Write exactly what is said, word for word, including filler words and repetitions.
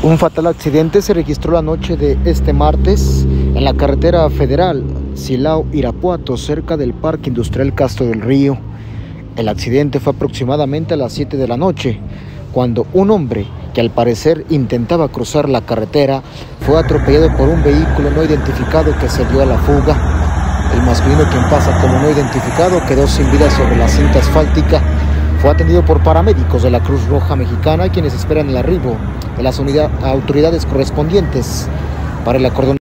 Un fatal accidente se registró la noche de este martes en la carretera federal Silao-Irapuato, cerca del Parque Industrial Castro del Río. El accidente fue aproximadamente a las siete de la noche, cuando un hombre que al parecer intentaba cruzar la carretera fue atropellado por un vehículo no identificado que se dio a la fuga. El masculino, quien pasa como no identificado, quedó sin vida sobre la cinta asfáltica. Fue atendido por paramédicos de la Cruz Roja Mexicana, quienes esperan el arribo de las unidades, autoridades correspondientes para el acordonamiento.